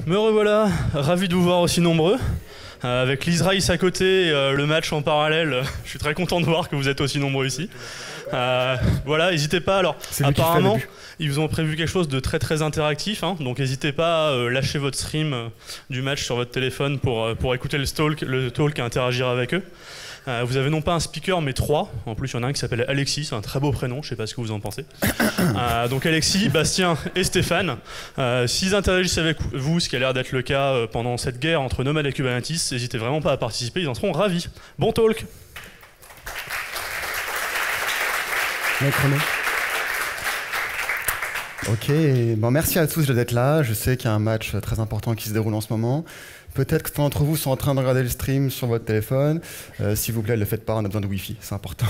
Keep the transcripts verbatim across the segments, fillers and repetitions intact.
Me revoilà, ravi de vous voir aussi nombreux. Euh, avec l'Israïs à côté, euh, le match en parallèle, euh, je suis très content de voir que vous êtes aussi nombreux ici. Euh, voilà, n'hésitez pas. Alors, apparemment, ils vous ont prévu quelque chose de très très interactif, hein, donc n'hésitez pas à euh, lâcher votre stream euh, du match sur votre téléphone pour, euh, pour écouter le talk, le talk et interagir avec eux. Euh, vous avez non pas un speaker, mais trois. En plus, il y en a un qui s'appelle Alexis, c'est un très beau prénom, je ne sais pas ce que vous en pensez. Euh, donc Alexis, Bastien et Stéphane, euh, s'ils interagissent avec vous, ce qui a l'air d'être le cas euh, pendant cette guerre entre Nomad et Kubernetes, n'hésitez vraiment pas à participer, ils en seront ravis. Bon talk. Ok, bon, merci à tous d'être là. Je sais qu'il y a un match très important qui se déroule en ce moment. Peut-être que certains d'entre vous sont en train de regarder le stream sur votre téléphone. Euh, S'il vous plaît, ne le faites pas, on a besoin de Wi-Fi, c'est important.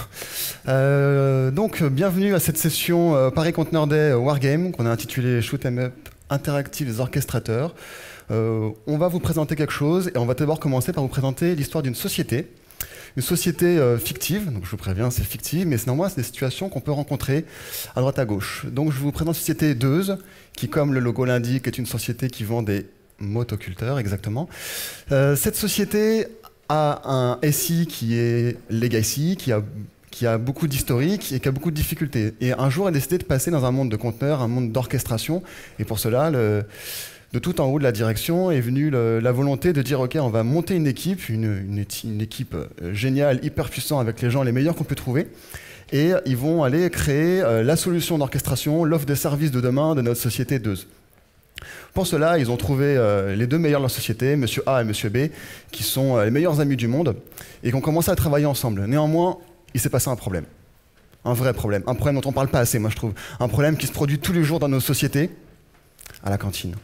Euh, donc, bienvenue à cette session euh, Paris Container Day Wargame, qu'on a intitulée Shoot 'em Up interactif des orchestrateurs. Euh, on va vous présenter quelque chose, et on va d'abord commencer par vous présenter l'histoire d'une société. Une société euh, fictive, donc je vous préviens, c'est fictif, mais néanmoins, c'est des situations qu'on peut rencontrer à droite à gauche. Donc je vous présente la société Deuze, qui, comme le logo l'indique, est une société qui vend des motoculteurs, exactement. Euh, cette société a un S I qui est legacy, qui a, qui a beaucoup d'historique et qui a beaucoup de difficultés. Et un jour, elle a décidé de passer dans un monde de conteneurs, un monde d'orchestration, et pour cela, le... de tout en haut de la direction est venue le, la volonté de dire ok, on va monter une équipe, une, une, une équipe géniale, hyper puissante avec les gens les meilleurs qu'on peut trouver, et ils vont aller créer euh, la solution d'orchestration, l'offre de services de demain de notre société Deuze. Pour cela, ils ont trouvé euh, les deux meilleurs de leur société, Monsieur A et Monsieur B, qui sont euh, les meilleurs amis du monde, et qui ont commencé à travailler ensemble. Néanmoins, il s'est passé un problème. Un vrai problème. Un problème dont on ne parle pas assez, moi je trouve. Un problème qui se produit tous les jours dans nos sociétés, à la cantine.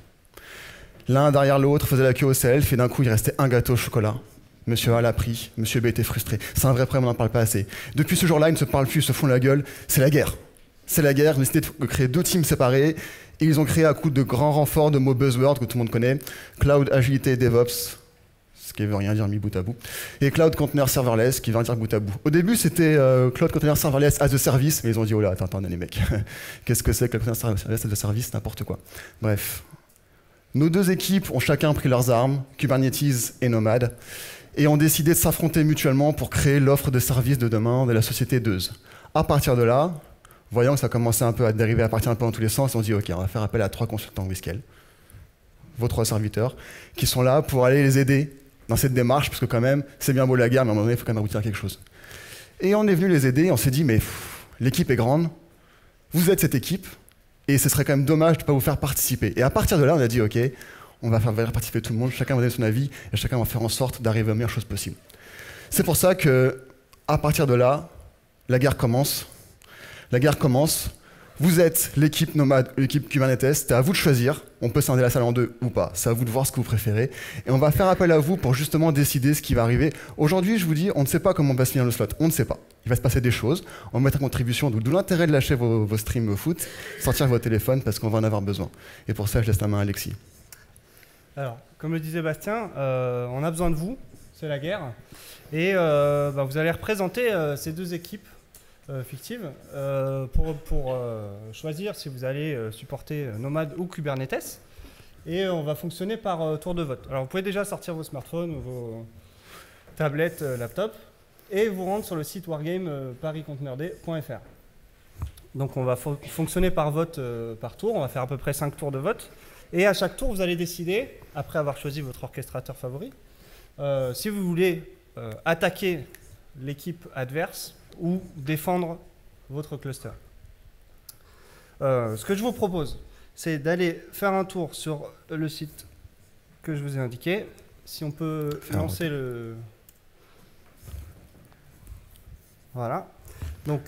L'un derrière l'autre faisait la queue au self et d'un coup il restait un gâteau au chocolat. Monsieur A l'a pris, Monsieur B était frustré. C'est un vrai problème, on n'en parle pas assez. Depuis ce jour-là, ils ne se parlent plus, ils se font la gueule. C'est la guerre. C'est la guerre, ils ont décidé de créer deux teams séparés et ils ont créé à coup de grands renforts de mots buzzwords que tout le monde connaît. Cloud, agilité, DevOps, ce qui ne veut rien dire mis bout à bout. Et Cloud Container Serverless, qui veut dire bout à bout. Au début, c'était euh, Cloud Container Serverless as a service, mais ils ont dit, oh là, attends, attends, les mecs, qu'est-ce que c'est que Cloud Container Serverless as a service, n'importe quoi. Bref. Nos deux équipes ont chacun pris leurs armes, Kubernetes et Nomad, et ont décidé de s'affronter mutuellement pour créer l'offre de services de demain de la société Deuze. À partir de là, voyant que ça commençait un peu à dériver, à partir un peu dans tous les sens, on dit ok, on va faire appel à trois consultants Whiskel, vos trois serviteurs, qui sont là pour aller les aider dans cette démarche, parce que quand même, c'est bien beau la guerre, mais à un moment donné, il faut quand même aboutir à quelque chose. Et on est venu les aider, on s'est dit, mais l'équipe est grande, vous êtes cette équipe, et ce serait quand même dommage de ne pas vous faire participer. Et à partir de là, on a dit, ok, on va faire participer tout le monde, chacun va donner son avis, et chacun va faire en sorte d'arriver aux meilleures choses possibles. C'est pour ça que, à partir de là, la guerre commence. La guerre commence. Vous êtes l'équipe Nomad, l'équipe Kubernetes, c'est à vous de choisir. On peut scinder la salle en deux ou pas. C'est à vous de voir ce que vous préférez. Et on va faire appel à vous pour justement décider ce qui va arriver. Aujourd'hui, je vous dis, on ne sait pas comment va se finir le slot. On ne sait pas. Il va se passer des choses. On va mettre en contribution, d'où l'intérêt de lâcher vos, vos streams au foot, sortir vos téléphones parce qu'on va en avoir besoin. Et pour ça, je laisse la main à Alexis. Alors, comme le disait Bastien, euh, on a besoin de vous. C'est la guerre. Et euh, bah, vous allez représenter euh, ces deux équipes Euh, fictive euh, pour, pour euh, choisir si vous allez euh, supporter Nomad ou Kubernetes, et on va fonctionner par euh, tour de vote. Alors vous pouvez déjà sortir vos smartphones, vos tablettes, euh, laptops, et vous rendre sur le site wargame euh, paris container day point f r. Donc on va fo fonctionner par vote euh, par tour, on va faire à peu près cinq tours de vote, et à chaque tour vous allez décider, après avoir choisi votre orchestrateur favori, euh, si vous voulez euh, attaquer l'équipe adverse ou défendre votre cluster. Euh, ce que je vous propose, c'est d'aller faire un tour sur le site que je vous ai indiqué. Si on peut faire lancer le... Voilà. Donc,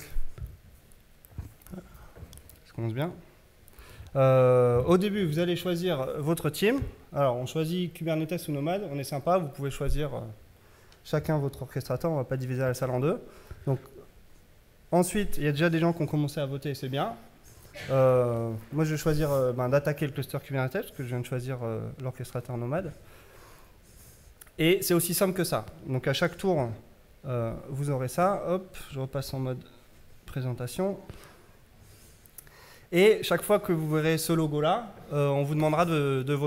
ça commence bien. Euh, au début, vous allez choisir votre team. Alors, on choisit Kubernetes ou Nomad. On est sympa, vous pouvez choisir euh, chacun votre orchestrateur. On ne va pas diviser la salle en deux. Donc, ensuite, il y a déjà des gens qui ont commencé à voter, c'est bien. Euh, moi, je vais choisir euh, ben, d'attaquer le cluster Kubernetes, parce que je viens de choisir euh, l'orchestrateur Nomad. Et c'est aussi simple que ça. Donc, à chaque tour, euh, vous aurez ça. Hop, je repasse en mode présentation. Et chaque fois que vous verrez ce logo-là, euh, on vous demandera de, de voter.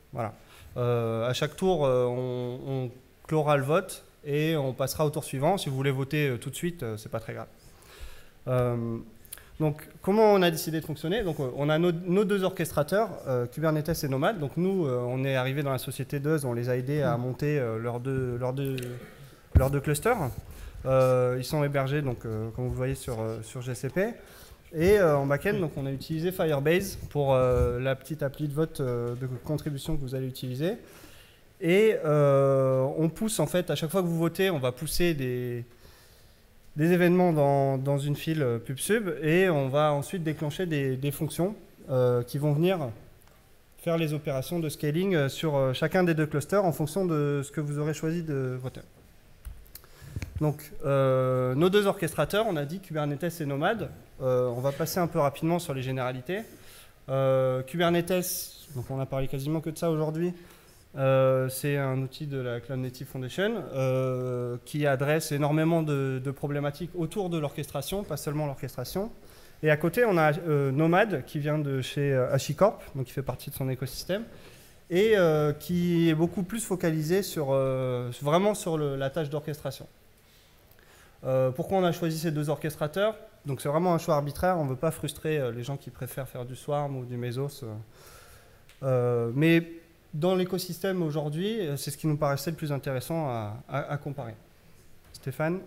Voilà. Euh, à chaque tour, euh, on, on clora le vote et on passera au tour suivant. Si vous voulez voter euh, tout de suite, euh, c'est pas très grave. Euh, donc, comment on a décidé de fonctionner? Donc, euh, on a nos, nos deux orchestrateurs, euh, Kubernetes et Nomad. Donc, nous, euh, on est arrivé dans la société Duz, on les a aidés à monter euh, leurs deux, leurs deux, leurs deux clusters. Euh, ils sont hébergés, donc, euh, comme vous voyez, sur, euh, sur G C P. Et euh, en back-end, donc, on a utilisé Firebase pour euh, la petite appli de vote euh, de contribution que vous allez utiliser. Et euh, on pousse, en fait, à chaque fois que vous votez, on va pousser des, des événements dans, dans une file euh, PubSub et on va ensuite déclencher des, des fonctions euh, qui vont venir faire les opérations de scaling sur euh, chacun des deux clusters en fonction de ce que vous aurez choisi de voter. Donc, euh, nos deux orchestrateurs, on a dit Kubernetes et Nomad. Euh, on va passer un peu rapidement sur les généralités. Euh, Kubernetes, donc on a parlé quasiment que de ça aujourd'hui. Euh, c'est un outil de la Cloud Native Foundation euh, qui adresse énormément de, de problématiques autour de l'orchestration, pas seulement l'orchestration. Et à côté, on a euh, Nomad qui vient de chez euh, HashiCorp, donc qui fait partie de son écosystème, et euh, qui est beaucoup plus focalisé sur, euh, vraiment sur le, la tâche d'orchestration. Euh, pourquoi on a choisi ces deux orchestrateurs? Donc c'est vraiment un choix arbitraire, on ne veut pas frustrer euh, les gens qui préfèrent faire du Swarm ou du Mesos. Euh, euh, mais dans l'écosystème aujourd'hui, c'est ce qui nous paraissait le plus intéressant à, à, à comparer. Stéphane?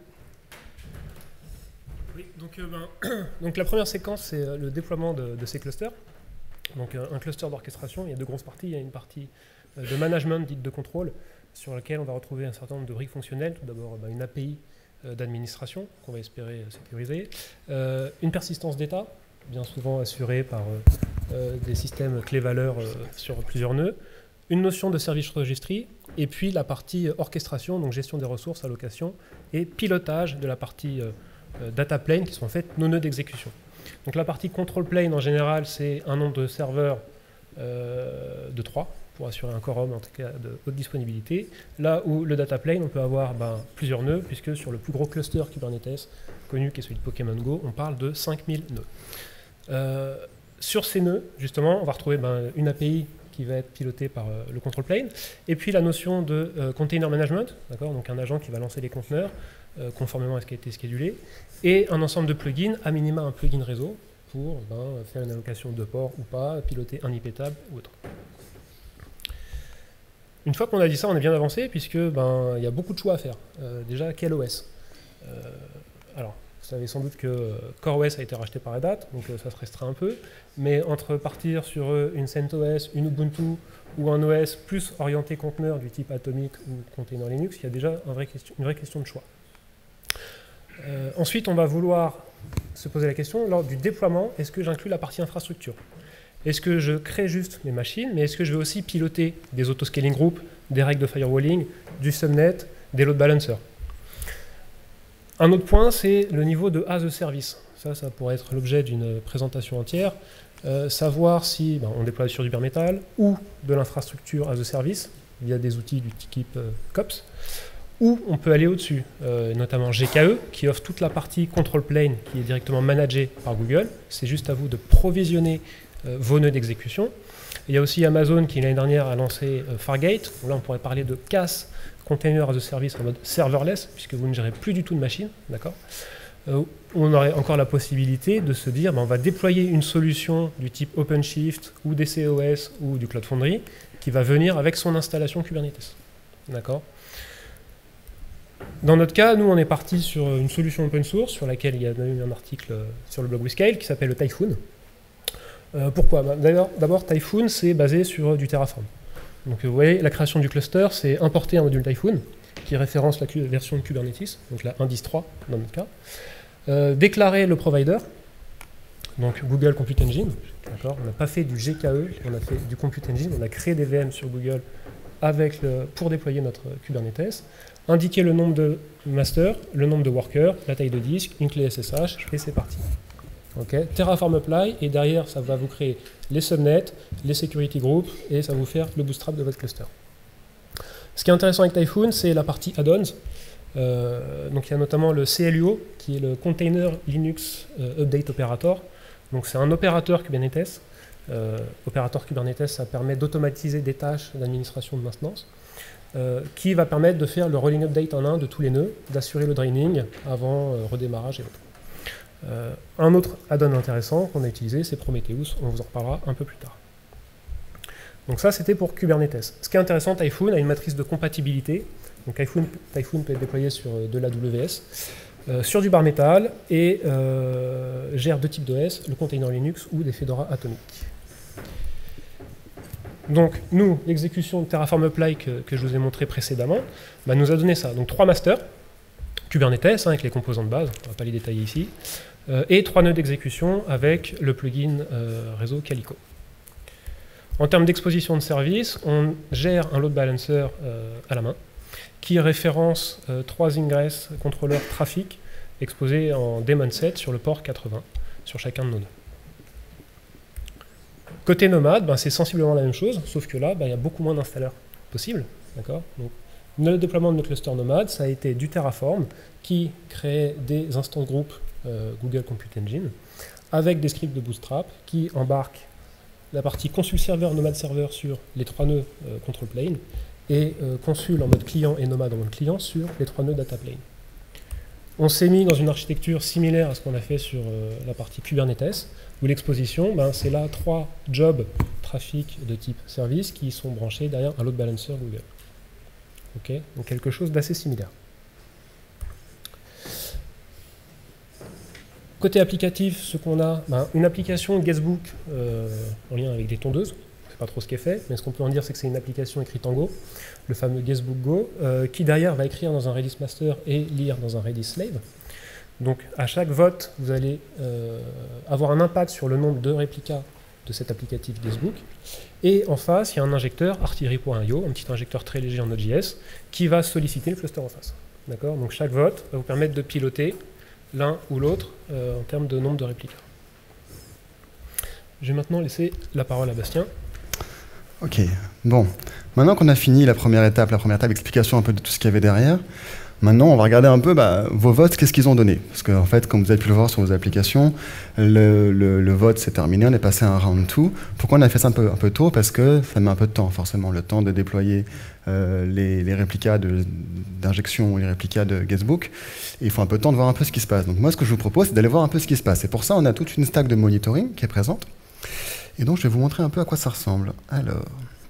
Oui, donc, euh, ben, donc la première séquence, c'est le déploiement de, de ces clusters. Donc euh, un cluster d'orchestration, il y a deux grosses parties. Il y a une partie euh, de management, dite de contrôle, sur laquelle on va retrouver un certain nombre de briques fonctionnelles. Tout d'abord, ben, une A P I euh, d'administration, qu'on va espérer euh, sécuriser. Euh, une persistance d'état, bien souvent assurée par euh, euh, des systèmes clés-valeurs euh, sur plusieurs nœuds. Une notion de service registry, et puis la partie orchestration, donc gestion des ressources, allocation, et pilotage de la partie euh, euh, data plane, qui sont en fait nos nœuds d'exécution. Donc la partie control plane, en général, c'est un nombre de serveurs euh, de trois, pour assurer un quorum, en tout cas de haute disponibilité. Là où le data plane, on peut avoir ben, plusieurs nœuds, puisque sur le plus gros cluster Kubernetes, connu qui est celui de Pokémon Go, on parle de cinq mille nœuds. Euh, sur ces nœuds, justement, on va retrouver ben, une A P I qui va être piloté par euh, le control plane, et puis la notion de euh, container management, donc un agent qui va lancer les conteneurs euh, conformément à ce qui a été schedulé, et un ensemble de plugins, à minima un plugin réseau, pour ben, faire une allocation de port ou pas, piloter un I P table ou autre. Une fois qu'on a dit ça, on est bien avancé, puisque ben, il y a beaucoup de choix à faire. Euh, déjà, quel O S euh, Alors, vous savez sans doute que CoreOS a été racheté par Red Hat, donc euh, ça se restreint un peu. Mais entre partir sur euh, une CentOS, une Ubuntu ou un O S plus orienté conteneur du type Atomic ou Container Linux, il y a déjà un vrai question, une vraie question de choix. Euh, ensuite, on va vouloir se poser la question, lors du déploiement, est-ce que j'inclus la partie infrastructure? Est-ce que je crée juste mes machines, mais est-ce que je vais aussi piloter des autoscaling groups, des règles de firewalling, du subnet, des load balancers? Un autre point, c'est le niveau de as a service. Ça, ça pourrait être l'objet d'une présentation entière. Euh, savoir si ben, on déploie sur du bare metal ou de l'infrastructure as a service via des outils du type euh, COPS, ou on peut aller au-dessus, euh, notamment G K E, qui offre toute la partie control plane qui est directement managée par Google. C'est juste à vous de provisionner euh, vos nœuds d'exécution. Il y a aussi Amazon qui, l'année dernière, a lancé euh, Fargate. Là, on pourrait parler de C A S, Container as a Service en mode serverless, puisque vous ne gérez plus du tout de machine, d'accord. Euh, on aurait encore la possibilité de se dire, ben, on va déployer une solution du type OpenShift ou D C O S ou du Cloud Foundry qui va venir avec son installation Kubernetes, d'accord. Dans notre cas, nous, on est parti sur une solution open source sur laquelle il y a eu un article sur le blog WeScale qui s'appelle le Typhoon. Euh, pourquoi? Ben, D'ailleurs, d'abord, Typhoon, c'est basé sur du Terraform. Donc vous voyez, la création du cluster, c'est importer un module Typhoon qui référence la version de Kubernetes, donc la un point dix point trois dans notre cas. Euh, déclarer le provider, donc Google Compute Engine. On n'a pas fait du G K E, on a fait du Compute Engine, on a créé des V M sur Google avec le, pour déployer notre Kubernetes. Indiquer le nombre de masters, le nombre de workers, la taille de disque, une clé S S H, et c'est parti. Okay. Terraform Apply, et derrière, ça va vous créer les subnets, les security groups, et ça va vous faire le bootstrap de votre cluster. Ce qui est intéressant avec Typhoon, c'est la partie add-ons. Euh, donc il y a notamment le C L U O, qui est le Container Linux euh, Update Operator. Donc c'est un opérateur Kubernetes Euh, opérateur Kubernetes, ça permet d'automatiser des tâches d'administration de maintenance, euh, qui va permettre de faire le rolling update en un de tous les nœuds, d'assurer le draining avant euh, redémarrage et autres. Euh, un autre add-on intéressant qu'on a utilisé, c'est Prometheus, on vous en reparlera un peu plus tard. Donc ça, c'était pour Kubernetes. Ce qui est intéressant, Typhoon a une matrice de compatibilité. Donc Typhoon, Typhoon peut être déployé sur de l'A W S, euh, sur du bare metal, et euh, gère deux types d'O S, le container Linux ou des Fedora atomiques. Donc nous, l'exécution de Terraform Apply que, que je vous ai montré précédemment, bah, nous a donné ça. Donc trois masters, Kubernetes hein, avec les composants de base, on ne va pas les détailler ici, euh, et trois nœuds d'exécution avec le plugin euh, réseau Calico. En termes d'exposition de service, on gère un load balancer euh, à la main qui référence euh, trois ingress contrôleurs trafic exposés en daemon set sur le port quatre-vingts sur chacun de nos nœuds. Côté Nomad, ben, c'est sensiblement la même chose, sauf que là, ben, il y a beaucoup moins d'installeurs possibles. Donc, le déploiement de notre cluster Nomad, ça a été du Terraform qui crée des instances groupes euh, Google Compute Engine avec des scripts de Bootstrap qui embarquent la partie consul serveur, Nomad serveur sur les trois nœuds euh, control plane et euh, consul en mode client et Nomad en mode client sur les trois nœuds data plane. On s'est mis dans une architecture similaire à ce qu'on a fait sur euh, la partie Kubernetes, où l'exposition, ben, c'est là trois jobs trafic de type service qui sont branchés derrière un load balancer Google. Okay, donc quelque chose d'assez similaire. Côté applicatif, ce qu'on a, ben, une application Guestbook euh, en lien avec des tondeuses. Je ne sais pas trop ce qui est fait, mais ce qu'on peut en dire, c'est que c'est une application écrite en Go, le fameux Guestbook Go, euh, qui derrière va écrire dans un Redis master et lire dans un Redis slave. Donc à chaque vote, vous allez euh, avoir un impact sur le nombre de réplicas de cet applicatif Guestbook. Et en face, il y a un injecteur artillerie point i o, un petit injecteur très léger en Node.js, qui va solliciter le cluster en face. D'accord ? Donc chaque vote va vous permettre de piloter l'un ou l'autre euh, en termes de nombre de réplicas. Je vais maintenant laisser la parole à Bastien. Ok, bon. Maintenant qu'on a fini la première étape, la première étape, explication un peu de tout ce qu'il y avait derrière, maintenant on va regarder un peu bah, vos votes, qu'est-ce qu'ils ont donné. Parce qu'en fait, comme vous avez pu le voir sur vos applications, le, le, le vote s'est terminé, on est passé à un round deux. Pourquoi on a fait ça un peu, un peu tôt? Parce que ça met un peu de temps, forcément, le temps de déployer euh, les, les réplicas d'injection ou les réplicas de Guestbook. Et il faut un peu de temps de voir un peu ce qui se passe. Donc moi, ce que je vous propose, c'est d'aller voir un peu ce qui se passe. Et pour ça, on a toute une stack de monitoring qui est présente. Et donc, je vais vous montrer un peu à quoi ça ressemble. Alors,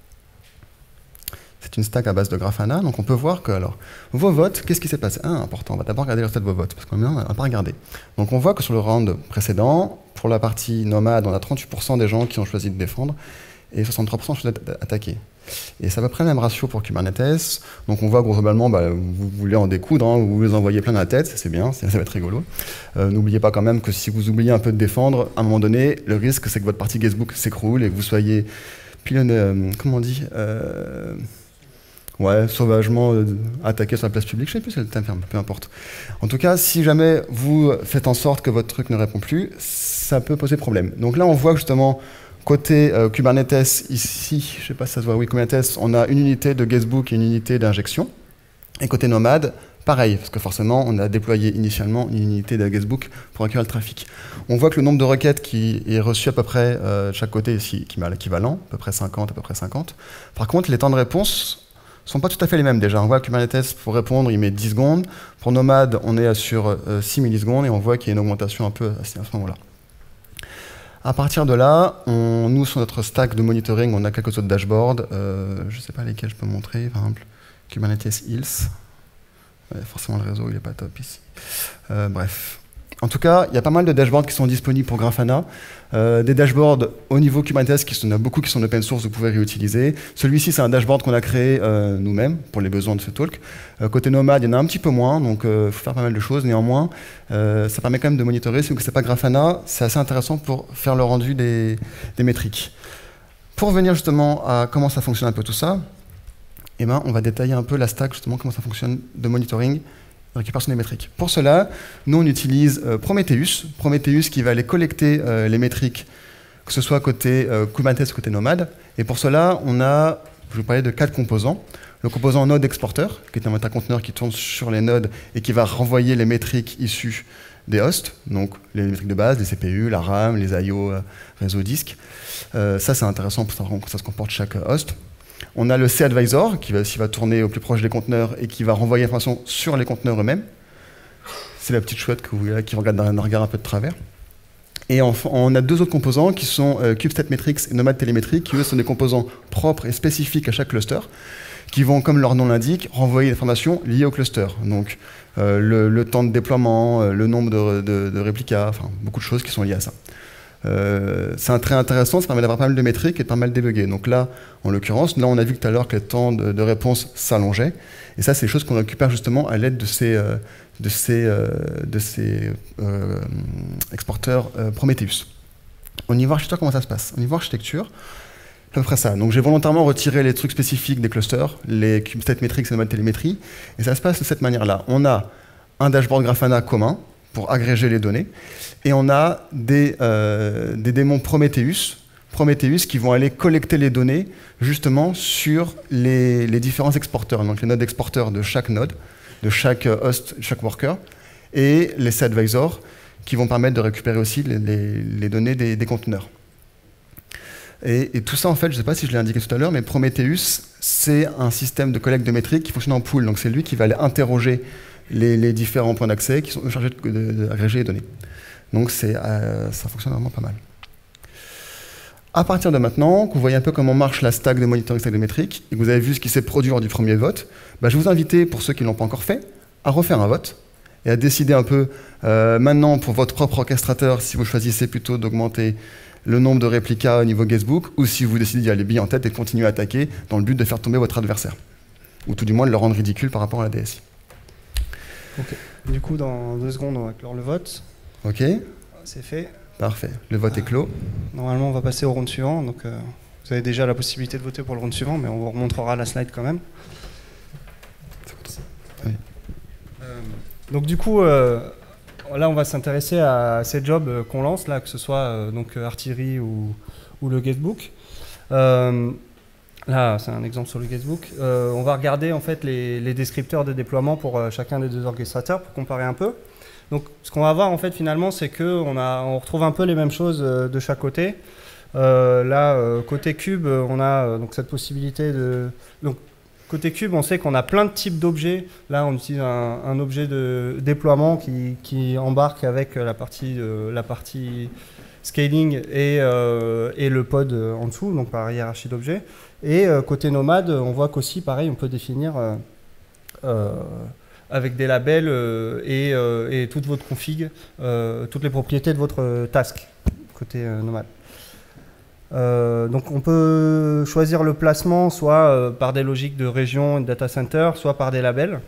c'est une stack à base de Grafana. Donc, on peut voir que, alors, vos votes, qu'est-ce qui s'est passé? Ah, important, on va d'abord regarder le résultat de vos votes, parce qu'on n'a pas regardé. Donc, on voit que sur le round précédent, pour la partie nomade, on a trente-huit pour cent des gens qui ont choisi de défendre et soixante-trois pour cent ont choisi d'attaquer. Et c'est à peu près le même ratio pour Kubernetes. Donc on voit globalement, bah, vous voulez en découdre, hein, vous les envoyez plein dans la tête, c'est bien, ça va être rigolo. Euh, N'oubliez pas quand même que si vous oubliez un peu de défendre, à un moment donné, le risque c'est que votre partie Guestbook s'écroule et que vous soyez pilonné, euh, comment on dit euh, ouais, sauvagement euh, attaqué sur la place publique, je ne sais plus si c'est le terme, peu importe. En tout cas, si jamais vous faites en sorte que votre truc ne répond plus, ça peut poser problème. Donc là, on voit justement côté euh, Kubernetes, ici, je ne sais pas si ça se voit, oui, Kubernetes, on a une unité de Guestbook et une unité d'injection. Et côté Nomad, pareil, parce que forcément, on a déployé initialement une unité de Guestbook pour accueillir le trafic. On voit que le nombre de requêtes qui est reçu à peu près euh, de chaque côté ici, qui est l'équivalent, à peu près cinquante, à peu près cinquante. Par contre, les temps de réponse ne sont pas tout à fait les mêmes déjà. On voit que Kubernetes, pour répondre, il met dix secondes. Pour Nomad, on est sur euh, six millisecondes et on voit qu'il y a une augmentation un peu à ce moment-là. À partir de là, on, nous, sur notre stack de monitoring, on a quelques autres dashboards. Euh, je ne sais pas lesquels je peux montrer. Par exemple, Kubernetes Hills. Ouais, forcément, le réseau, il n'est pas top ici. Euh, bref. En tout cas, il y a pas mal de dashboards qui sont disponibles pour Grafana. Euh, des dashboards au niveau Kubernetes, qui sont, il y en a beaucoup qui sont open source, vous pouvez réutiliser. Celui-ci, c'est un dashboard qu'on a créé euh, nous-mêmes pour les besoins de ce talk. Euh, côté Nomad, il y en a un petit peu moins, donc il euh, faut faire pas mal de choses. Néanmoins, euh, ça permet quand même de monitorer. Si vous ne connaissez pas Grafana, c'est assez intéressant pour faire le rendu des, des métriques. Pour revenir justement à comment ça fonctionne un peu tout ça, eh ben, on va détailler un peu la stack, justement, comment ça fonctionne de monitoring, récupération des métriques. Pour cela, nous, on utilise euh, Prometheus. Prometheus qui va aller collecter euh, les métriques, que ce soit côté euh, Kubernetes ou côté Nomad. Et pour cela, on a, je vais vous parler de quatre composants. Le composant Node Exporter, qui est un métaconteneur qui tourne sur les nodes et qui va renvoyer les métriques issues des hosts, donc les métriques de base, les C P U, la RAM, les I O, euh, réseau disque. Euh, ça, c'est intéressant pour savoir comment ça se comporte chaque host. On a le C-Advisor qui va, qui va tourner au plus proche des conteneurs et qui va renvoyer l'information sur les conteneurs eux-mêmes. C'est la petite chouette que vous voyez là, qui regarde d'un regard un peu de travers. Et enfin, on a deux autres composants qui sont euh, CubeStatMetrics et Nomad Telemetry, qui eux sont des composants propres et spécifiques à chaque cluster, qui vont, comme leur nom l'indique, renvoyer l'information liée au cluster. Donc euh, le, le temps de déploiement, euh, le nombre de, de, de réplicas, enfin beaucoup de choses qui sont liées à ça. Euh, c'est très intéressant, ça permet d'avoir pas mal de métriques et de pas mal débugger. Donc là, en l'occurrence, là on a vu tout à l'heure que le temps de, de réponse s'allongeait. Et ça, c'est des choses qu'on récupère justement à l'aide de ces, euh, de ces, euh, de ces euh, exporteurs euh, Prometheus. Au niveau architecture, comment ça se passe? Au niveau architecture, c'est à peu près ça. Donc j'ai volontairement retiré les trucs spécifiques des clusters, les CubeStatMetrics et Nomad Telemetry, et ça se passe de cette manière-là. On a un dashboard Grafana commun pour agréger les données, et on a des, euh, des démons Prometheus, Prometheus qui vont aller collecter les données justement sur les, les différents exporteurs, donc les nodes exporteurs de chaque node, de chaque host, chaque worker, et les C-Advisors qui vont permettre de récupérer aussi les, les, les données des, des conteneurs. Et, et tout ça, en fait, je ne sais pas si je l'ai indiqué tout à l'heure, mais Prometheus, c'est un système de collecte de métriques qui fonctionne en pool. Donc c'est lui qui va aller interroger les, les différents points d'accès qui sont chargés d'agréger les données. Donc euh, ça fonctionne vraiment pas mal. À partir de maintenant, que vous voyez un peu comment marche la stack de monitoring stack de métriques, et que vous avez vu ce qui s'est produit lors du premier vote, bah, je vais vous inviter, pour ceux qui ne l'ont pas encore fait, à refaire un vote et à décider un peu euh, maintenant pour votre propre orchestrateur si vous choisissez plutôt d'augmenter le nombre de réplicas au niveau guestbook, ou si vous décidez d'y aller bien en tête et de continuer à attaquer dans le but de faire tomber votre adversaire. Ou tout du moins de le rendre ridicule par rapport à la D S I. Okay. Du coup, dans deux secondes, on va clore le vote. Ok. C'est fait. Parfait. Le vote est clos. Normalement, on va passer au round suivant. Donc, euh, vous avez déjà la possibilité de voter pour le round suivant, mais on vous remontrera la slide quand même. Oui. Euh, donc, du coup... Euh, Là, on va s'intéresser à ces jobs qu'on lance, là, que ce soit euh, donc, artillerie ou, ou le guestbook. Euh, là, c'est un exemple sur le guestbook. Euh, on va regarder en fait les, les descripteurs de déploiement pour euh, chacun des deux orchestrateurs pour comparer un peu. Donc, ce qu'on va voir en fait finalement, c'est qu'on on retrouve un peu les mêmes choses euh, de chaque côté. Euh, là, euh, côté cube, on a euh, donc cette possibilité de donc, côté cube, on sait qu'on a plein de types d'objets. Là, on utilise un, un objet de déploiement qui, qui embarque avec la partie, euh, la partie scaling et, euh, et le pod en dessous, donc par hiérarchie d'objets. Et euh, côté nomade, on voit qu'aussi, pareil, on peut définir euh, euh, avec des labels euh, et, euh, et toute votre config, euh, toutes les propriétés de votre task, côté euh, nomade. Euh, donc on peut choisir le placement soit euh, par des logiques de région et de data center, soit par des labels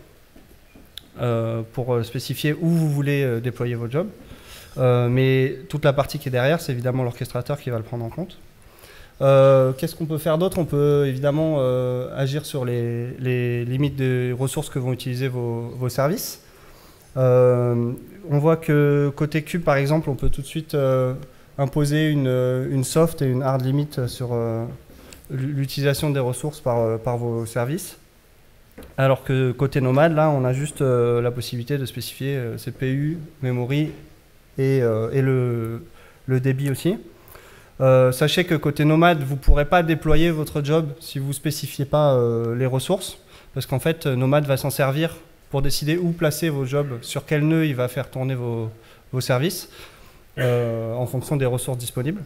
euh, pour euh, spécifier où vous voulez euh, déployer votre job. Euh, mais toute la partie qui est derrière, c'est évidemment l'orchestrateur qui va le prendre en compte. Euh, Qu'est-ce qu'on peut faire d'autre? On peut évidemment euh, agir sur les, les limites des ressources que vont utiliser vos, vos services. Euh, on voit que côté cube, par exemple, on peut tout de suite euh, imposer une, une soft et une hard limit sur euh, l'utilisation des ressources par, euh, par vos services. Alors que côté nomade, là, on a juste euh, la possibilité de spécifier euh, C P U, memory et, euh, et le, le débit aussi. Euh, sachez que côté nomade, vous ne pourrez pas déployer votre job si vous ne spécifiez pas euh, les ressources, parce qu'en fait, Nomad va s'en servir pour décider où placer vos jobs, sur quel nœud il va faire tourner vos, vos services. Euh, en fonction des ressources disponibles.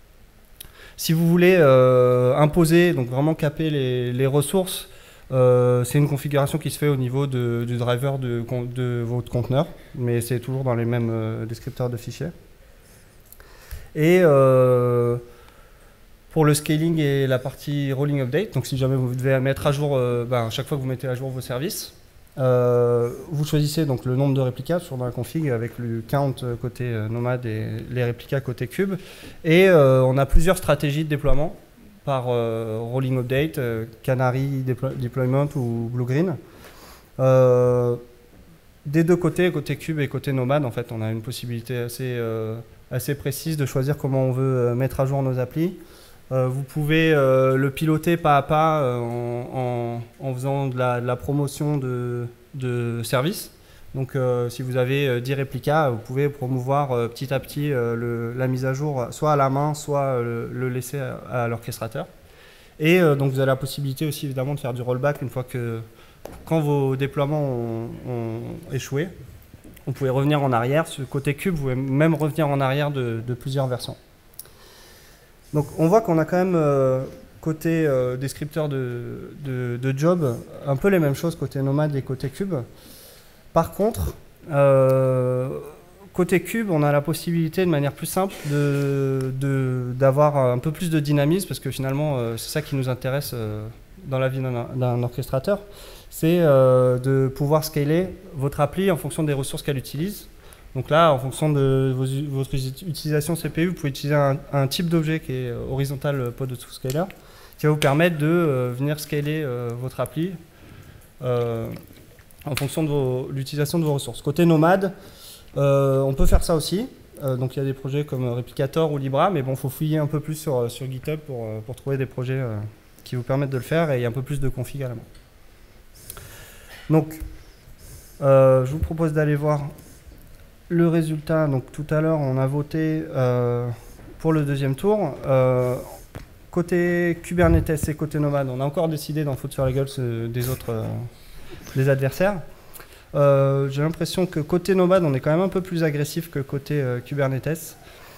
Si vous voulez euh, imposer, donc vraiment caper les, les ressources, euh, c'est une configuration qui se fait au niveau de, du driver de, de votre conteneur, mais c'est toujours dans les mêmes euh, descripteurs de fichiers. Et euh, pour le scaling et la partie rolling update, donc si jamais vous devez mettre à jour, euh, ben, chaque fois que vous mettez à jour vos services, Euh, vous choisissez donc le nombre de réplicas sur dans la config avec le count côté euh, nomade et les réplicas côté cube. Et euh, on a plusieurs stratégies de déploiement par euh, rolling update, euh, Canary déplo deployment ou blue green. Euh, des deux côtés, côté cube et côté nomade, en fait, on a une possibilité assez, euh, assez précise de choisir comment on veut mettre à jour nos applis. Euh, vous pouvez euh, le piloter pas à pas euh, en, en, en faisant de la, de la promotion de, de services. Donc euh, si vous avez euh, dix réplicas, vous pouvez promouvoir euh, petit à petit euh, le, la mise à jour, soit à la main, soit euh, le laisser à, à l'orchestrateur. Et euh, donc vous avez la possibilité aussi évidemment de faire du rollback une fois que, quand vos déploiements ont, ont échoué. Vous pouvez revenir en arrière. Ce côté cube, vous pouvez même revenir en arrière de, de plusieurs versions. Donc on voit qu'on a quand même, euh, côté euh, descripteur de, de, de job, un peu les mêmes choses côté nomade et côté cube. Par contre, euh, côté cube, on a la possibilité de manière plus simple de, de, d'avoir un peu plus de dynamisme, parce que finalement, euh, c'est ça qui nous intéresse euh, dans la vie d'un, d'un orchestrateur, c'est euh, de pouvoir scaler votre appli en fonction des ressources qu'elle utilise. Donc là, en fonction de vos, votre utilisation C P U, vous pouvez utiliser un, un type d'objet qui est horizontal pod autoscaler, qui va vous permettre de euh, venir scaler euh, votre appli euh, en fonction de l'utilisation de vos ressources. Côté nomade, euh, on peut faire ça aussi. Euh, donc il y a des projets comme Replicator ou Libra, mais bon, il faut fouiller un peu plus sur, sur GitHub pour, pour trouver des projets euh, qui vous permettent de le faire, et il y a un peu plus de config à la main. Donc, euh, je vous propose d'aller voir le résultat. Donc tout à l'heure, on a voté euh, pour le deuxième tour. Euh, côté Kubernetes et côté nomade, on a encore décidé d'en foutre sur la gueule euh, des autres euh, des adversaires. Euh, J'ai l'impression que côté nomade, on est quand même un peu plus agressif que côté euh, Kubernetes.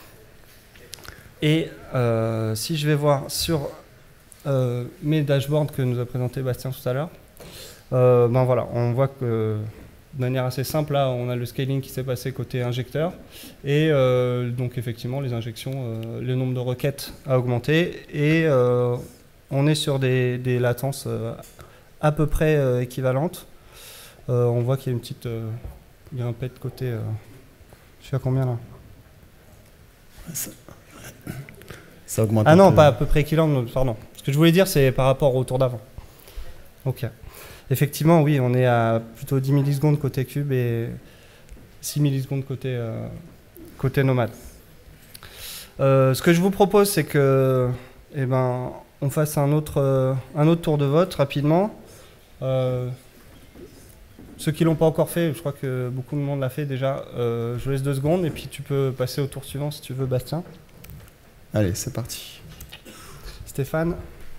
Et euh, si je vais voir sur euh, mes dashboards que nous a présenté Bastien tout à l'heure, euh, ben voilà, on voit que de manière assez simple, là, on a le scaling qui s'est passé côté injecteur. Et euh, donc, effectivement, les injections, euh, le nombre de requêtes a augmenté. Et euh, on est sur des, des latences euh, à peu près euh, équivalentes. Euh, on voit qu'il y a une petite euh, grimpette côté... Euh, je suis à combien, là? Ça, ça augmente. Ah non, peu. pas à peu près équivalente, pardon. Ce que je voulais dire, c'est par rapport au tour d'avant. Ok. Effectivement, oui, on est à plutôt dix millisecondes côté cube et six millisecondes côté, euh, côté nomade. Euh, ce que je vous propose, c'est que, eh ben, on fasse un autre, euh, un autre tour de vote rapidement. Euh, ceux qui ne l'ont pas encore fait, je crois que beaucoup de monde l'a fait déjà, euh, je vous laisse deux secondes et puis tu peux passer au tour suivant si tu veux, Bastien. Allez, c'est parti. Stéphane.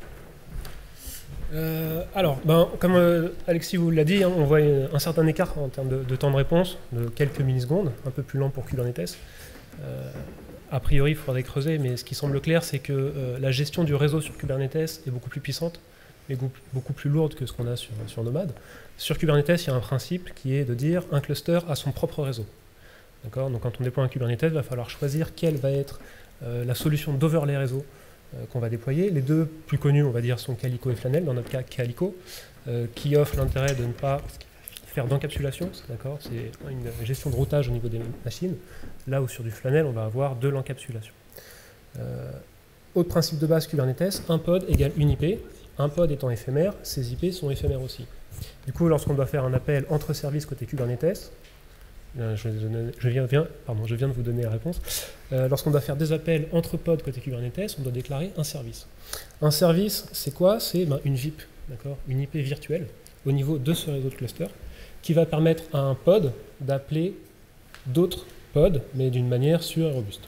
Euh, alors, ben, comme euh, Alexis vous l'a dit, hein, on voit un certain écart en termes de, de temps de réponse, de quelques millisecondes, un peu plus lent pour Kubernetes. Euh, a priori, il faudrait creuser, mais ce qui semble clair, c'est que euh, la gestion du réseau sur Kubernetes est beaucoup plus puissante, mais beaucoup plus lourde que ce qu'on a sur, sur Nomad. Sur Kubernetes, il y a un principe qui est de dire un cluster a son propre réseau. Donc quand on déploie un Kubernetes, il va falloir choisir quelle va être euh, la solution d'overlay réseau qu'on va déployer. Les deux plus connus, on va dire, sont Calico et Flanel, dans notre cas Calico, euh, qui offre l'intérêt de ne pas faire d'encapsulation, d'accord, c'est une gestion de routage au niveau des machines, là où sur du Flanel, on va avoir de l'encapsulation. Euh, autre principe de base Kubernetes, un pod égale une I P, un pod étant éphémère, ces I P sont éphémères aussi. Du coup, lorsqu'on doit faire un appel entre services côté Kubernetes, Je, je, viens, viens, pardon, je viens de vous donner la réponse. Euh, Lorsqu'on doit faire des appels entre pods côté Kubernetes, on doit déclarer un service. Un service, c'est quoi? C'est ben, une V I P, une I P virtuelle, au niveau de ce réseau de cluster, qui va permettre à un pod d'appeler d'autres pods, mais d'une manière sûre et robuste.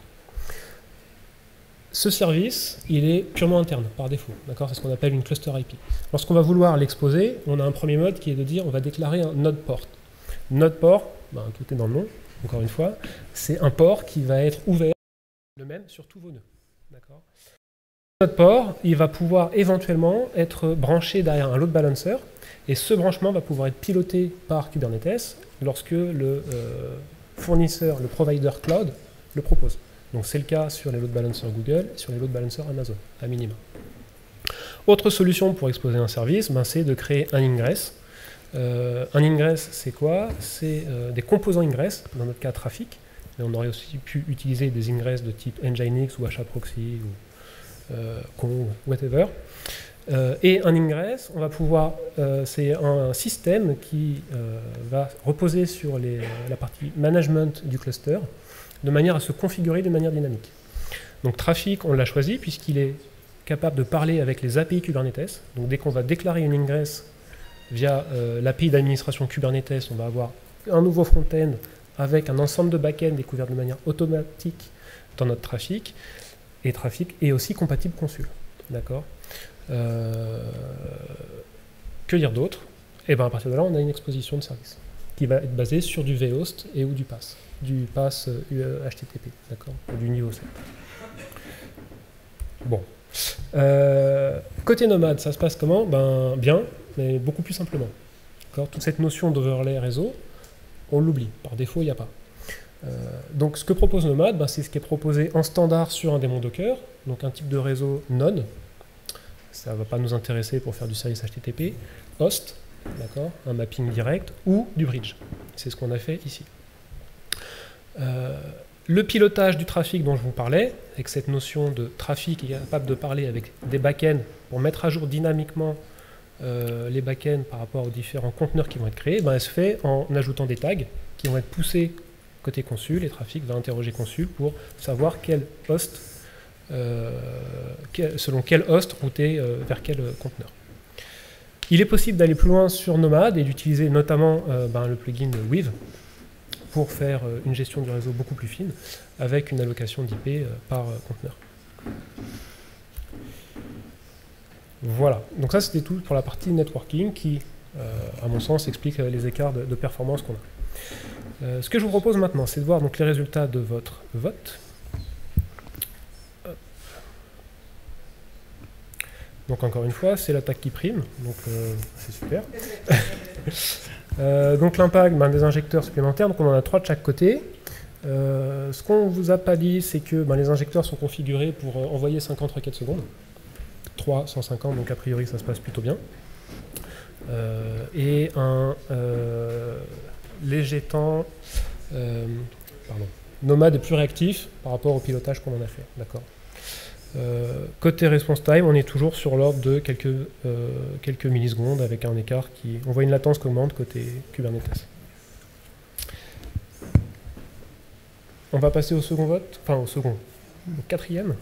Ce service, il est purement interne, par défaut. C'est ce qu'on appelle une cluster I P. Lorsqu'on va vouloir l'exposer, on a un premier mode qui est de dire on va déclarer un node port. Node port, ben, tout est dans le nom, encore une fois, c'est un port qui va être ouvert, le même sur tous vos nœuds. Notre port, il va pouvoir éventuellement être branché derrière un load balancer, et ce branchement va pouvoir être piloté par Kubernetes lorsque le euh, fournisseur, le provider cloud, le propose. Donc c'est le cas sur les load balancers Google et sur les load balancers Amazon, à minima. Autre solution pour exposer un service, ben, c'est de créer un ingress. Euh, un ingress, c'est quoi? C'est euh, des composants ingress, dans notre cas trafic, mais on aurait aussi pu utiliser des ingress de type Nginx ou HAProxy ou euh, Kong, whatever. Euh, et un ingress, on va pouvoir, euh, c'est un système qui euh, va reposer sur les, la partie management du cluster, de manière à se configurer de manière dynamique. Donc trafic, on l'a choisi puisqu'il est capable de parler avec les A P I Kubernetes. Donc dès qu'on va déclarer une ingress via euh, l'A P I d'administration Kubernetes, on va avoir un nouveau front-end avec un ensemble de back-end découvert de manière automatique dans notre trafic, et trafic est aussi compatible consul. D'accord. Euh, que dire d'autre? Et bien à partir de là, on a une exposition de service qui va être basée sur du vhost et ou du pass, du pass euh, H T T P, d'accord, du niveau sept. Bon. Euh, côté nomade, ça se passe comment? Ben bien, mais beaucoup plus simplement. Toute cette notion d'overlay réseau, on l'oublie. Par défaut, il n'y a pas. Euh, donc ce que propose Nomad, ben, c'est ce qui est proposé en standard sur un démon Docker, donc un type de réseau node. Ça ne va pas nous intéresser pour faire du service H T T P. Host, d'accord, un mapping direct, ou du bridge. C'est ce qu'on a fait ici. Euh, le pilotage du trafic dont je vous parlais, avec cette notion de trafic qui est capable de parler avec des backends pour mettre à jour dynamiquement euh, les backends par rapport aux différents conteneurs qui vont être créés, ben, elle se fait en ajoutant des tags qui vont être poussés côté consul, et trafic va interroger consul pour savoir quel host, euh, quel, selon quel host router euh, vers quel euh, conteneur. Il est possible d'aller plus loin sur Nomad et d'utiliser notamment euh, ben, le plugin Weave pour faire euh, une gestion du réseau beaucoup plus fine avec une allocation d'I P euh, par euh, conteneur. Voilà, donc ça c'était tout pour la partie networking qui, euh, à mon sens, explique euh, les écarts de, de performance qu'on a. Euh, ce que je vous propose maintenant, c'est de voir donc, les résultats de votre vote. Hop. Donc encore une fois, c'est l'attaque qui prime, donc euh, c'est super. euh, donc l'impact ben, des injecteurs supplémentaires, donc on en a trois de chaque côté. Euh, ce qu'on vous a pas dit, c'est que ben, les injecteurs sont configurés pour euh, envoyer cinquante requêtes secondes. trois, cent cinquante, donc a priori ça se passe plutôt bien. Euh, et un euh, léger temps euh, pardon, Nomad est plus réactif par rapport au pilotage qu'on en a fait. D'accord. Euh, côté response time, on est toujours sur l'ordre de quelques, euh, quelques millisecondes avec un écart qui... On voit une latence qui augmente côté Kubernetes. On va passer au second vote, enfin au second, au quatrième.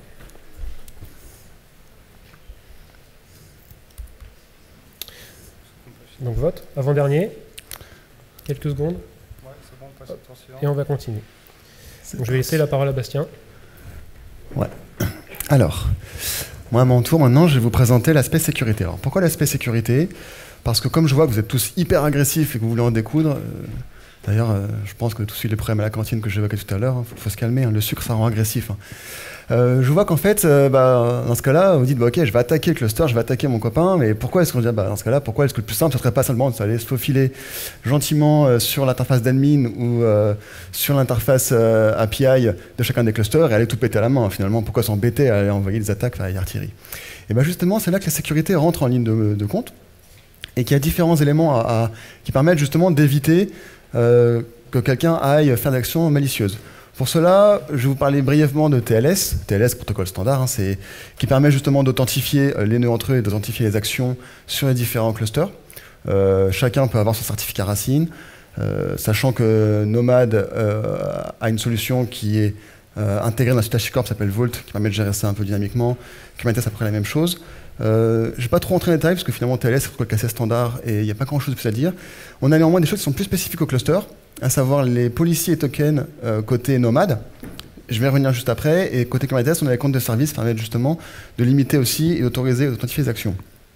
Donc vote, avant-dernier, quelques secondes, Ouais, c'est bon, on passe au tour suivant. et on va continuer. Donc je vais laisser la parole à Bastien. Ouais. Alors, moi à mon tour maintenant, je vais vous présenter l'aspect sécurité. Alors pourquoi l'aspect sécurité? Parce que comme je vois que vous êtes tous hyper agressifs et que vous voulez en découdre, euh, d'ailleurs euh, je pense que tous les problèmes à la cantine que j'évoquais tout à l'heure, il hein, faut, faut se calmer, hein, le sucre ça rend agressif. Hein. Euh, je vois qu'en fait, euh, bah, dans ce cas-là, vous dites, bah, ok, je vais attaquer le cluster, je vais attaquer mon copain, mais pourquoi est-ce qu'on dit, bah, dans ce cas-là, pourquoi est-ce que le plus simple, ce serait pas seulement d'aller se faufiler gentiment euh, sur l'interface d'admin ou euh, sur l'interface euh, A P I de chacun des clusters et aller tout péter à la main, finalement, pourquoi s'embêter à aller envoyer des attaques à l'artillerie? Et bien justement, c'est là que la sécurité rentre en ligne de, de compte et qu'il y a différents éléments à, à, qui permettent justement d'éviter euh, que quelqu'un aille faire d'actions malicieuses. Pour cela, je vais vous parler brièvement de T L S. T L S, protocole standard, hein, c'est, qui permet justement d'authentifier les nœuds entre eux et d'authentifier les actions sur les différents clusters. Euh, chacun peut avoir son certificat racine, euh, sachant que Nomad euh, a une solution qui est euh, intégrée dans la suite HashiCorp, qui s'appelle Vault, qui permet de gérer ça un peu dynamiquement. Kubernetes après la même chose. Euh, je ne vais pas trop rentrer dans les détails, parce que finalement T L S, c'est un protocole assez standard et il n'y a pas grand-chose de plus à dire. On a néanmoins des choses qui sont plus spécifiques au cluster, à savoir les policies et tokens euh, côté Nomad. Je vais y revenir juste après. Et côté Kubernetes, on a les comptes de service qui permettent justement de limiter aussi et d'autoriser et d'authentifier les actions.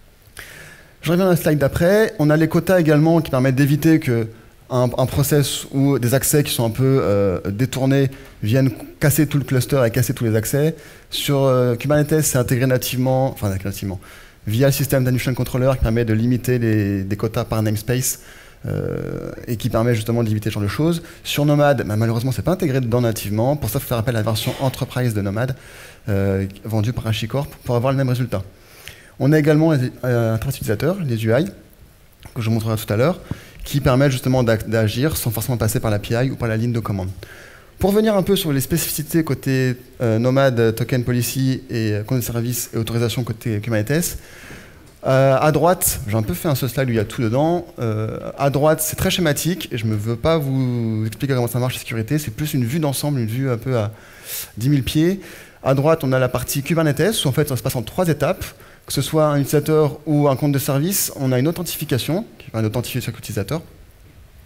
Je reviens à la slide d'après. On a les quotas également qui permettent d'éviter que un, un process ou des accès qui sont un peu euh, détournés viennent casser tout le cluster et casser tous les accès. Sur euh, Kubernetes, c'est intégré nativement, enfin nativement, via le système d'admission controller qui permet de limiter les, des quotas par namespace. Euh, et qui permet justement d'éviter ce genre de choses. Sur Nomad, bah, malheureusement, c'est pas intégré dedans nativement. Pour ça, il faut faire appel à la version Enterprise de Nomad, euh, vendue par HashiCorp, pour avoir le même résultat. On a également les euh, interfaces utilisateurs, les U I, que je vous montrerai tout à l'heure, qui permettent justement d'agir sans forcément passer par l'A P I ou par la ligne de commande. Pour revenir un peu sur les spécificités côté euh, Nomad, Token Policy et euh, compte de service et autorisation côté Kubernetes, Euh, à droite, j'ai un peu fait un ce slide où il y a tout dedans. Euh, à droite, c'est très schématique et je ne veux pas vous expliquer comment ça marche la sécurité. C'est plus une vue d'ensemble, une vue un peu à dix mille pieds. À droite, on a la partie Kubernetes où en fait ça se passe en trois étapes. Que ce soit un utilisateur ou un compte de service, on a une authentification qui permet d'authentifier chaque utilisateur.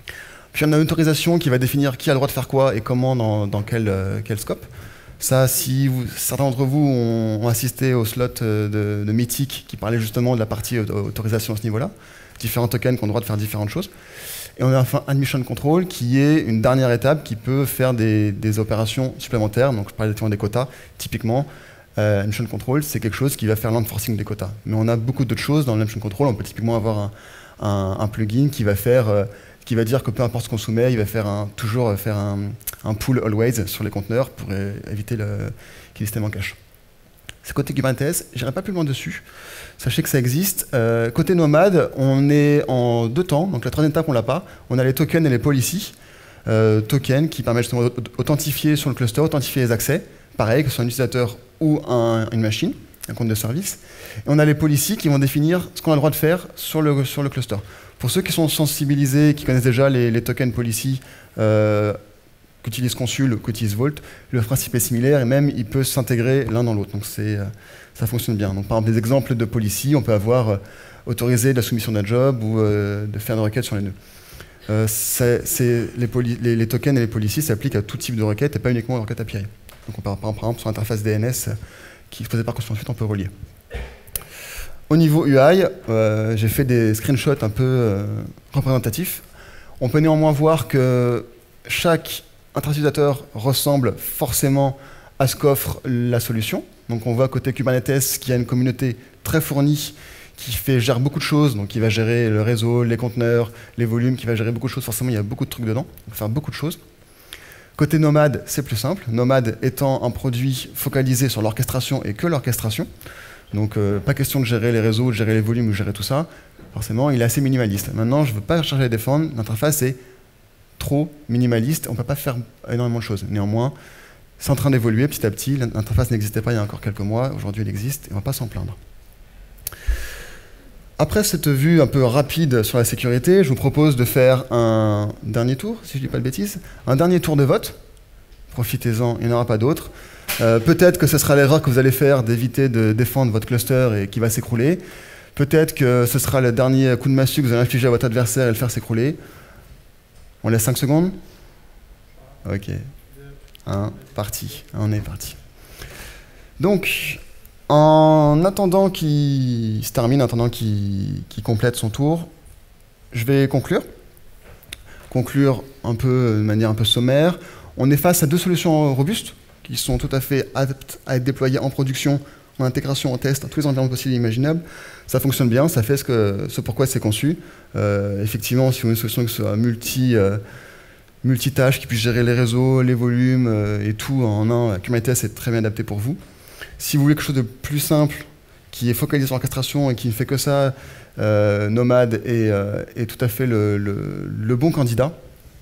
Puis on a une autorisation qui va définir qui a le droit de faire quoi et comment dans, dans quel, euh, quel scope. Ça, si vous, certains d'entre vous ont, ont assisté au slot de, de Mythic qui parlait justement de la partie autorisation à ce niveau-là, différents tokens qui ont le droit de faire différentes choses. Et on a enfin Admission Control qui est une dernière étape qui peut faire des, des opérations supplémentaires. Donc je parlais des quotas. Typiquement, euh, Admission Control, c'est quelque chose qui va faire l'enforcing des quotas. Mais on a beaucoup d'autres choses dans l'Admission Control. On peut typiquement avoir un, un, un plugin qui va faire... Euh, qui va dire que peu importe ce qu'on soumet, il va faire un, toujours faire un, un pull always sur les conteneurs pour euh, éviter le, qu'il y ait des systèmes en cache. C'est côté Kubernetes, je n'irai pas plus loin dessus. Sachez que ça existe. Euh, côté Nomad, on est en deux temps. Donc la troisième étape, on l'a pas. On a les tokens et les policies. Euh, tokens qui permettent justement d'authentifier sur le cluster, authentifier les accès. Pareil, que ce soit un utilisateur ou un, une machine, un compte de service. Et on a les policies qui vont définir ce qu'on a le droit de faire sur le, sur le cluster. Pour ceux qui sont sensibilisés, qui connaissent déjà les, les tokens policy euh, qu'utilise Consul, qu'utilise Vault, le principe est similaire et même il peut s'intégrer l'un dans l'autre. Donc euh, ça fonctionne bien. Donc par exemple, des exemples de policy, on peut avoir euh, autorisé de la soumission d'un job ou euh, de faire une requête sur les nœuds. Euh, c'est, c'est les, les, les tokens et les policies s'appliquent à tout type de requête et pas uniquement aux requêtes A P I. Donc on peut par exemple sur l'interface D N S euh, qui se faisait par caution ensuite, on peut relier. Au niveau U I, euh, j'ai fait des screenshots un peu euh, représentatifs. On peut néanmoins voir que chaque interutilisateur ressemble forcément à ce qu'offre la solution. Donc on voit côté Kubernetes qu'il y a une communauté très fournie qui fait, gère beaucoup de choses, donc qui va gérer le réseau, les conteneurs, les volumes, qui va gérer beaucoup de choses. Forcément, il y a beaucoup de trucs dedans, on peut faire beaucoup de choses. Côté Nomad, c'est plus simple. Nomad étant un produit focalisé sur l'orchestration et que l'orchestration. Donc euh, pas question de gérer les réseaux, de gérer les volumes ou de gérer tout ça. Forcément, il est assez minimaliste. Maintenant, je ne veux pas chercher à les défendre. L'interface est trop minimaliste. On ne peut pas faire énormément de choses. Néanmoins, c'est en train d'évoluer petit à petit. L'interface n'existait pas il y a encore quelques mois. Aujourd'hui, elle existe et on ne va pas s'en plaindre. Après cette vue un peu rapide sur la sécurité, je vous propose de faire un dernier tour, si je ne dis pas de bêtises, un dernier tour de vote. Profitez-en, il n'y en aura pas d'autres. Euh, peut-être que ce sera l'erreur que vous allez faire d'éviter de défendre votre cluster et qui va s'écrouler. Peut-être que ce sera le dernier coup de massue que vous allez infliger à votre adversaire et le faire s'écrouler. On laisse cinq secondes? Ok. Un, parti. On est parti. Donc, en attendant qu'il se termine, en attendant qu'il qu'il complète son tour, je vais conclure. Conclure un peu de manière un peu sommaire. On est face à deux solutions robustes qui sont tout à fait aptes à être déployées en production, en intégration, en test, dans tous les environnements possibles et imaginables. Ça fonctionne bien, ça fait ce, que, ce pourquoi c'est conçu. Euh, effectivement, si vous avez une solution qui soit multi, euh, multitâche, qui puisse gérer les réseaux, les volumes euh, et tout en un, Kubernetes est très bien adapté pour vous. Si vous voulez quelque chose de plus simple, qui est focalisé sur l'orchestration et qui ne fait que ça, euh, Nomad est, euh, est tout à fait le, le, le bon candidat.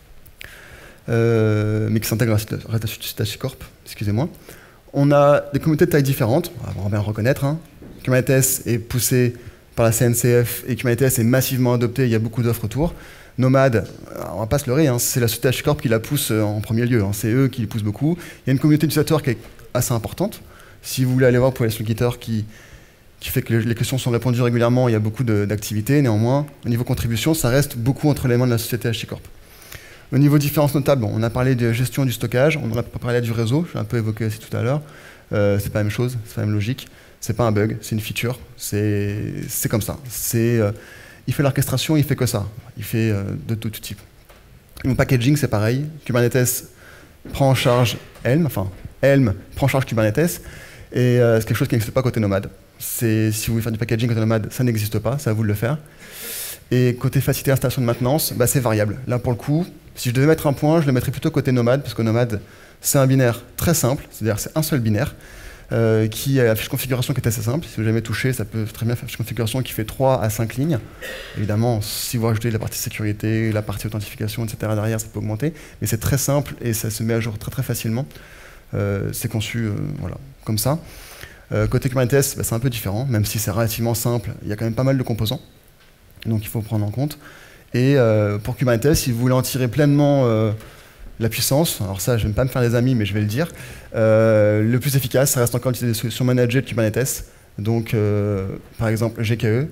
Euh, mais qui s'intègre à Red Hat HashiCorp, excusez-moi. On a des communautés de taille différentes, on va bien le reconnaître. Hein. Kubernetes est poussé par la C N C F et Kubernetes est massivement adopté, il y a beaucoup d'offres autour. Nomad, on ne va pas se leurrer, hein, c'est la société HashiCorp qui la pousse en premier lieu, hein, c'est eux qui les poussent beaucoup. Il y a une communauté d'utilisateurs qui est assez importante. Si vous voulez aller voir, vous pouvez aller sur le GitHub qui, qui fait que les questions sont répondues régulièrement, il y a beaucoup d'activités. Néanmoins, au niveau contribution, ça reste beaucoup entre les mains de la société HashiCorp. Au niveau différences notables, bon, on a parlé de gestion du stockage, on a parlé du réseau, j'ai un peu évoqué aussi tout à l'heure. Euh, c'est pas la même chose, c'est pas la même logique. C'est pas un bug, c'est une feature. C'est comme ça. Euh, il fait l'orchestration, il fait que ça. Il fait euh, de tout, tout type. Le packaging, c'est pareil. Kubernetes prend en charge Helm, enfin Helm prend en charge Kubernetes, et euh, c'est quelque chose qui n'existe pas côté Nomad. Si vous voulez faire du packaging côté Nomad, ça n'existe pas, c'est à vous de le faire. Et côté facilité d'installation de maintenance, bah, c'est variable. Là, pour le coup, si je devais mettre un point, je le mettrais plutôt côté Nomad, parce que Nomad, c'est un binaire très simple, c'est-à-dire c'est un seul binaire, euh, qui a la fiche configuration qui est assez simple. Si vous jamais touché, ça peut très bien faire une fiche configuration qui fait trois à cinq lignes. Évidemment, si vous rajoutez la partie sécurité, la partie authentification, et cetera derrière, ça peut augmenter. Mais c'est très simple et ça se met à jour très très facilement. Euh, c'est conçu euh, voilà, comme ça. Euh, côté Kubernetes, bah, c'est un peu différent, même si c'est relativement simple, il y a quand même pas mal de composants. Donc il faut prendre en compte. Et euh, pour Kubernetes, si vous voulez en tirer pleinement euh, la puissance, alors ça je ne vais pas me faire des amis mais je vais le dire, euh, le plus efficace ça reste encore d'utiliser des solutions managées de Kubernetes. Donc euh, par exemple G K E,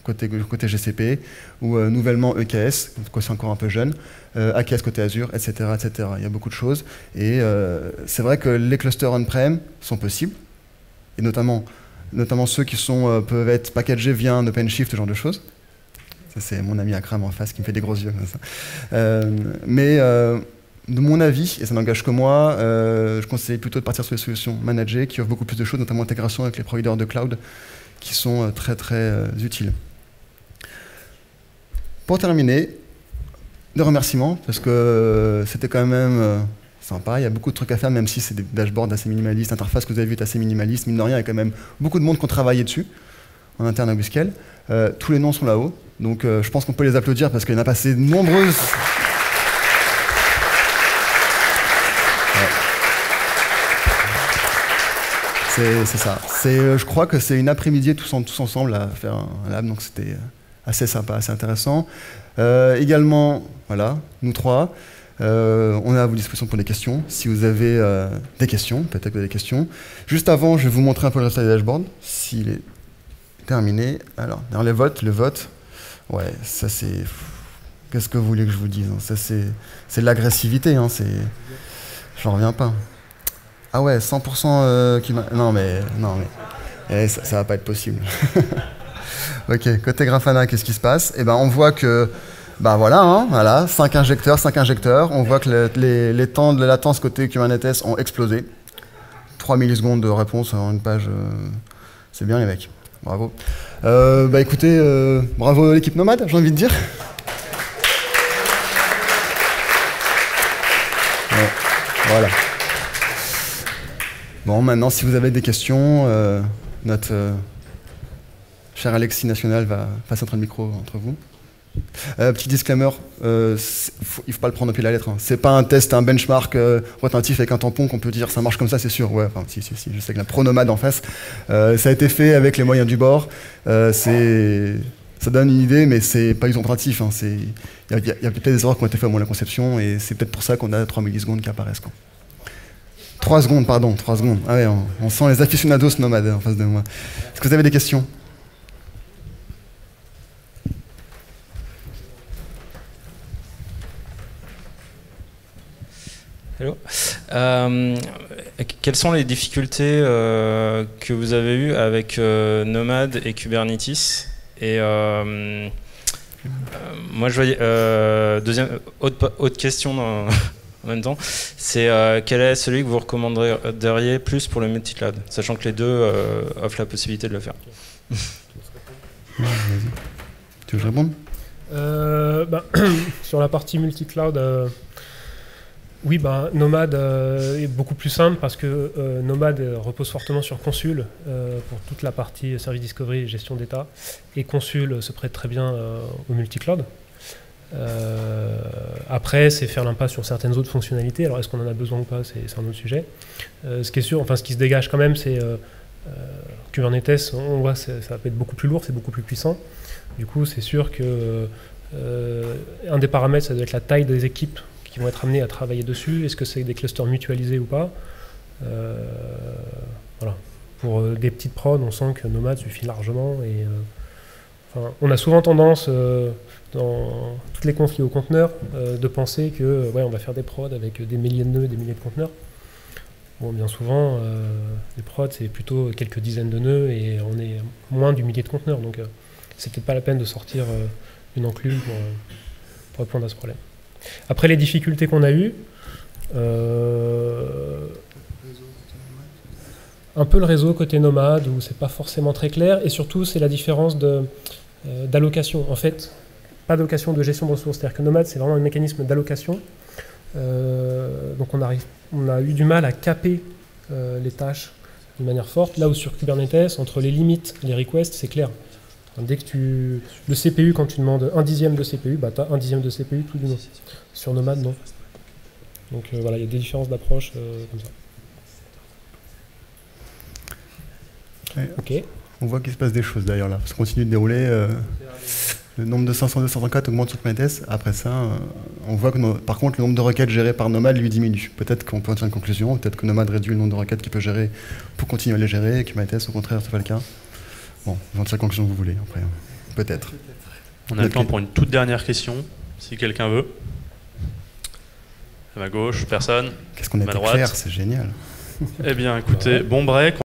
côté, côté G C P, ou euh, nouvellement E K S, c'est encore un peu jeune, euh, A K S côté Azure, et cetera, et cetera. Il y a beaucoup de choses. Et euh, c'est vrai que les clusters on-prem sont possibles, et notamment, notamment ceux qui sont, euh, peuvent être packagés via un OpenShift, ce genre de choses. Ça, c'est mon ami Akram en face qui me fait des gros yeux comme ça. Euh, mais euh, de mon avis, et ça n'engage que moi, euh, je conseille plutôt de partir sur les solutions managées qui offrent beaucoup plus de choses, notamment l'intégration avec les providers de cloud qui sont euh, très très euh, utiles. Pour terminer, des remerciements, parce que euh, c'était quand même euh, sympa, il y a beaucoup de trucs à faire, même si c'est des dashboards assez minimalistes, l'interface que vous avez vue est assez minimaliste, mine de rien, il y a quand même beaucoup de monde qui ont travaillé dessus, en interne à Whiskel. Euh, tous les noms sont là-haut, donc euh, je pense qu'on peut les applaudir parce qu'il y en a passé de nombreuses. C'est ça. Euh, je crois que c'est une après-midi tous, en, tous ensemble à faire un, un lab, donc c'était assez sympa, assez intéressant. Euh, également, voilà, nous trois, euh, on est à vos dispositions pour des questions. Si vous avez euh, des questions, peut-être que vous avez des questions. Juste avant, je vais vous montrer un peu le résultat des dashboards, s'il est terminé. Alors, dans les votes, le vote, ouais, ça c'est... Qu'est-ce que vous voulez que je vous dise, hein? Ça c'est de l'agressivité, hein, c'est... J'en reviens pas. Ah ouais, cent pour cent euh, qui m'a... Non mais, non mais, eh, ça, ça va pas être possible. Ok, côté Grafana, qu'est-ce qui se passe? Eh ben, on voit que, bah voilà, hein, voilà, cinq injecteurs, cinq injecteurs. On voit que le, les, les temps de latence côté Kubernetes ont explosé. trois millisecondes de réponse sur une page, euh, c'est bien les mecs, bravo. Euh, bah écoutez, euh, bravo l'équipe Nomad, j'ai envie de dire. Ouais, voilà. Bon, maintenant, si vous avez des questions, euh, notre euh, cher Alexis National va passer entre le micro entre vous. Euh, petit disclaimer, euh, faut, il ne faut pas le prendre depuis la lettre. Hein. C'est pas un test, un benchmark euh, rotatif avec un tampon qu'on peut dire ça marche comme ça, c'est sûr. Ouais, enfin, si, si, si, je sais que la Pronomad en face, euh, ça a été fait avec les moyens du bord. Euh, ça donne une idée, mais c'est pas isompératif. Hein. Il y a, y a, y a peut-être des erreurs qui ont été faites au moment de la conception, et c'est peut-être pour ça qu'on a trois millisecondes qui apparaissent. Quoi. trois secondes, pardon, trois secondes. Ah ouais, on, on sent les aficionados nomades en face de moi. Est-ce que vous avez des questions? Hello. Euh, quelles sont les difficultés euh, que vous avez eues avec euh, Nomad et Kubernetes? Et euh, euh, moi, je voyais euh, deuxième autre, autre question dans, en même temps, c'est euh, quel est celui que vous recommanderiez plus pour le multi-cloud, sachant que les deux euh, offrent la possibilité de le faire. Tu veux que je réponde? euh, bah, Sur la partie multi-cloud, euh, oui, bah, Nomad euh, est beaucoup plus simple parce que euh, Nomad repose fortement sur Consul euh, pour toute la partie service discovery et gestion d'état, et Consul se prête très bien euh, au multi-cloud. Euh, après, c'est faire l'impasse sur certaines autres fonctionnalités. Alors, est-ce qu'on en a besoin ou pas, c'est un autre sujet. Euh, ce qui est sûr, enfin, ce qui se dégage quand même, c'est euh, euh, Kubernetes, on voit, ça va être beaucoup plus lourd, c'est beaucoup plus puissant. Du coup, c'est sûr que euh, un des paramètres, ça doit être la taille des équipes qui vont être amenés à travailler dessus. Est-ce que c'est des clusters mutualisés ou pas? euh, Voilà. Pour euh, des petites prods, on sent que Nomad suffit largement. Et, euh, enfin, on a souvent tendance, euh, dans tous les conflits aux conteneurs, euh, de penser que euh, ouais, on va faire des prods avec des milliers de nœuds, des milliers de conteneurs. Bon, bien souvent, euh, les prods, c'est plutôt quelques dizaines de nœuds et on est moins du millier de conteneurs. Donc, euh, c'est peut-être pas la peine de sortir euh, une enclume pour, euh, pour répondre à ce problème. Après, les difficultés qu'on a eues, euh, un peu le réseau côté Nomad, où c'est pas forcément très clair, et surtout, c'est la différence de, euh, d'allocation. En fait, pas d'allocation de gestion de ressources, c'est-à-dire que Nomad, c'est vraiment un mécanisme d'allocation. Euh, donc, on, arrive, on a eu du mal à caper euh, les tâches d'une manière forte, là où sur Kubernetes, entre les limites et les requests, c'est clair. Dès que tu... Le C P U, quand tu demandes un dixième de C P U, bah, tu as un dixième de C P U tout du long. Sur Nomad, non. Donc euh, voilà, il y a des différences d'approche euh, comme ça. Ouais. Ok. On voit qu'il se passe des choses d'ailleurs là. Ça continue de dérouler. Euh, le nombre de cinq cent deux cent trente-quatre augmente sur Kubernetes. Après ça, euh, on voit que no... par contre, le nombre de requêtes gérées par Nomad lui diminue. Peut-être qu'on peut en tirer une conclusion. Peut-être que Nomad réduit le nombre de requêtes qu'il peut gérer pour continuer à les gérer. Et Kubernetes, au contraire, c'est pas le cas. Bon, j'en tire la conclusion que vous voulez après. peut-être. On a le temps pour une toute dernière question, si quelqu'un veut. À ma gauche, personne. Qu'est-ce qu'on a à été droite. clair, c'est génial. Eh bien, écoutez, bon break.